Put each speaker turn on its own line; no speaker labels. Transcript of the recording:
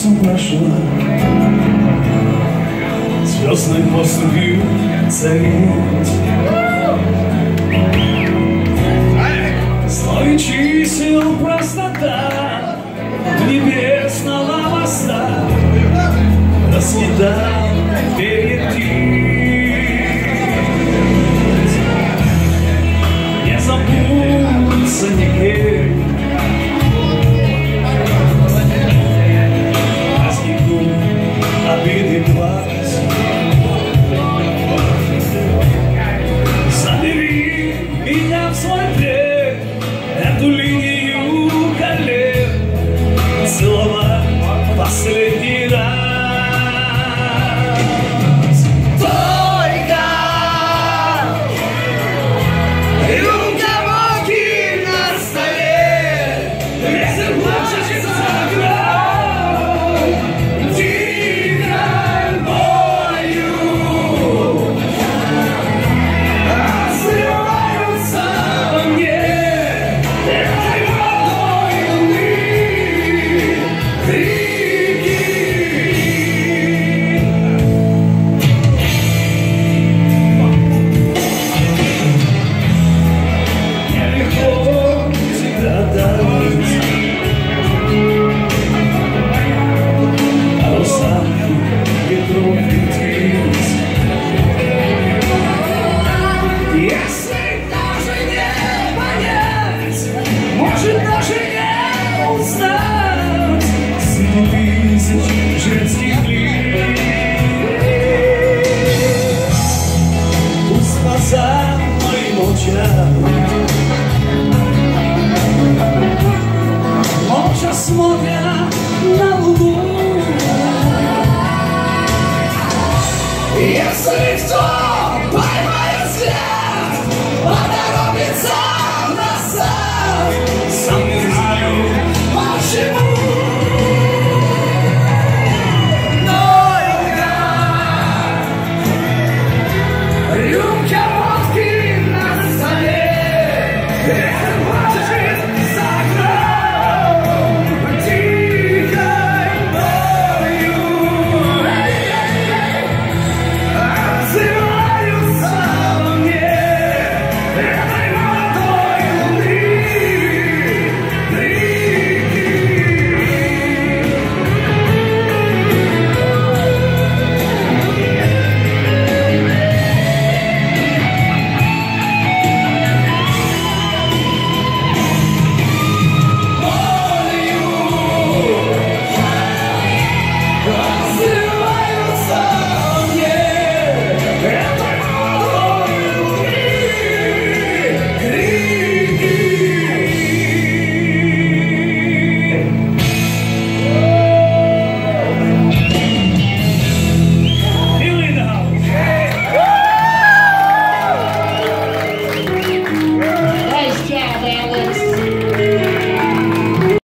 сердцем прошла, звездной поступью царить. Злой чисел простота небесного моста раскидал перед не забудется нигде. Обиды глаз, забери меня в свой плен, эту линию колен целовать последний раз. Только руки на столе, ветер плачет за окном. Женских лиц пусть глаза мои молчат, молча смотрят на луну. Если кто